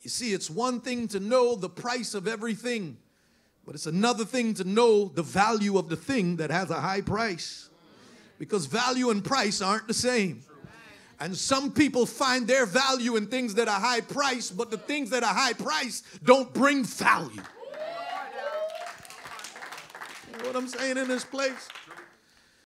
You see, it's one thing to know the price of everything, but it's another thing to know the value of the thing that has a high price. Because value and price aren't the same. And some people find their value in things that are high price, but the things that are high price don't bring value. You know what I'm saying in this place?